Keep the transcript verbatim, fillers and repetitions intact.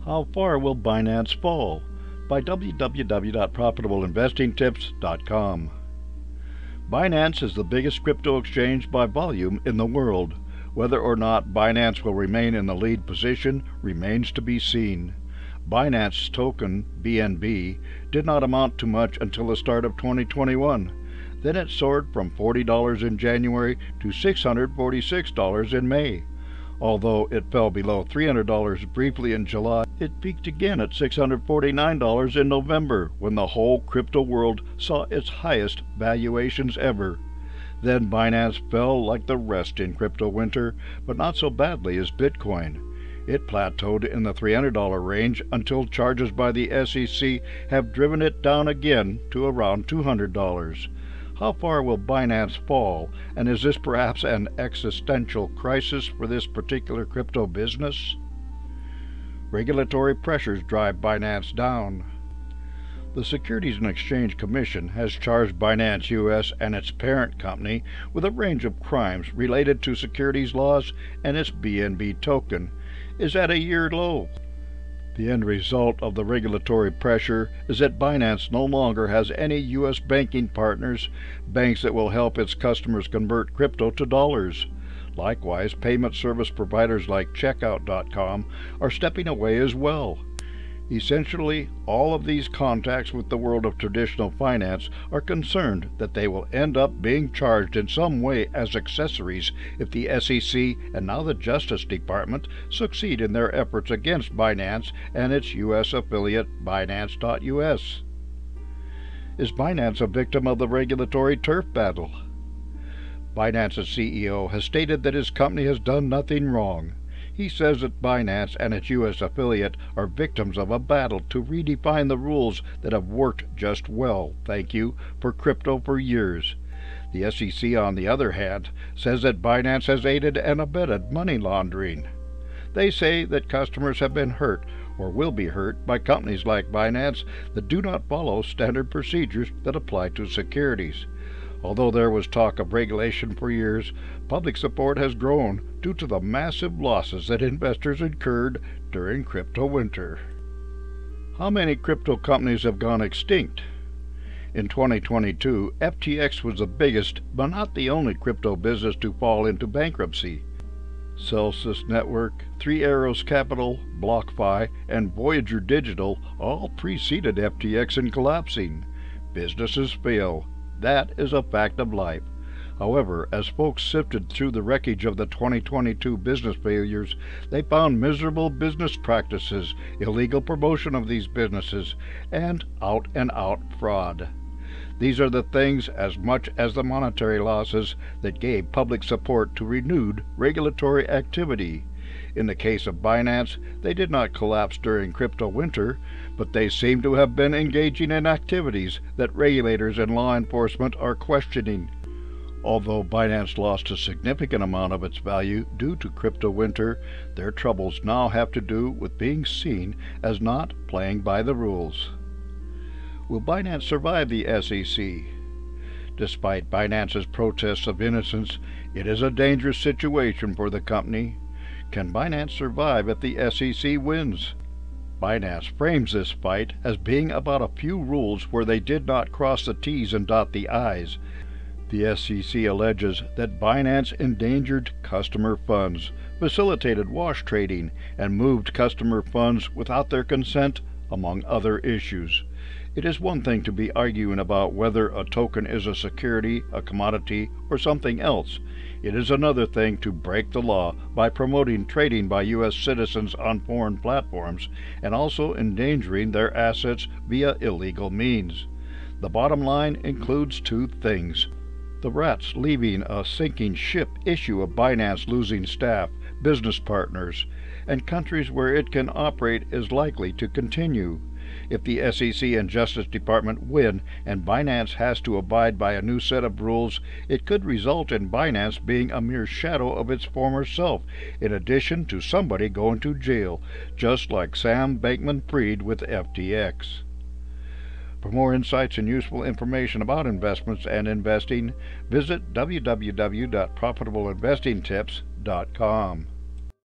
How far will Binance fall? By w w w dot profitable investing tips dot com. Binance is the biggest crypto exchange by volume in the world. Whether or not Binance will remain in the lead position remains to be seen. Binance token, B N B, did not amount to much until the start of twenty twenty-one. Then it soared from forty dollars in January to six hundred forty-six dollars in May. Although it fell below three hundred dollars briefly in July, it peaked again at six hundred forty-nine dollars in November, when the whole crypto world saw its highest valuations ever. Then Binance fell like the rest in crypto winter, but not so badly as Bitcoin. It plateaued in the three hundred dollar range until charges by the S E C have driven it down again to around two hundred dollars. How far will Binance fall, and is this perhaps an existential crisis for this particular crypto business? Regulatory pressures drive Binance down. The Securities and Exchange Commission has charged Binance U S and its parent company with a range of crimes related to securities laws, and its B N B token is at a year low. The end result of the regulatory pressure is that Binance no longer has any U S banking partners, banks that will help its customers convert crypto to dollars. Likewise, payment service providers like checkout dot com are stepping away as well. Essentially, all of these contacts with the world of traditional finance are concerned that they will end up being charged in some way as accessories if the S E C and now the Justice Department succeed in their efforts against Binance and its U S affiliate Binance dot U S. Is Binance a victim of the regulatory turf battle? Binance's C E O has stated that his company has done nothing wrong. He says that Binance and its U S affiliate are victims of a battle to redefine the rules that have worked just well, thank you, for crypto for years. The S E C, on the other hand, says that Binance has aided and abetted money laundering. They say that customers have been hurt or will be hurt by companies like Binance that do not follow standard procedures that apply to securities. Although there was talk of regulation for years, public support has grown due to the massive losses that investors incurred during crypto winter. How many crypto companies have gone extinct? In twenty twenty-two, F T X was the biggest, but not the only crypto business to fall into bankruptcy. Celsius Network, Three Arrows Capital, BlockFi, and Voyager Digital all preceded F T X in collapsing. Businesses fail. That is a fact of life. However, as folks sifted through the wreckage of the twenty twenty-two business failures, they found miserable business practices, illegal promotion of these businesses, and out-and-out fraud. These are the things, as much as the monetary losses, that gave public support to renewed regulatory activity. In the case of Binance, they did not collapse during crypto winter, but they seem to have been engaging in activities that regulators and law enforcement are questioning. Although Binance lost a significant amount of its value due to crypto winter, their troubles now have to do with being seen as not playing by the rules. Will Binance survive the S E C? Despite Binance's protests of innocence, it is a dangerous situation for the company. Can Binance survive if the S E C wins? Binance frames this fight as being about a few rules where they did not cross the T's and dot the I's. The S E C alleges that Binance endangered customer funds, facilitated wash trading, and moved customer funds without their consent, among other issues. It is one thing to be arguing about whether a token is a security, a commodity, or something else. It is another thing to break the law by promoting trading by U S citizens on foreign platforms and also endangering their assets via illegal means. The bottom line includes two things: the rats leaving a sinking ship issue of Binance losing staff, business partners, and countries where it can operate is likely to continue. If the S E C and Justice Department win and Binance has to abide by a new set of rules, it could result in Binance being a mere shadow of its former self, in addition to somebody going to jail, just like Sam Bankman-Fried with F T X. For more insights and useful information about investments and investing, visit w w w dot profitable investing tips dot com.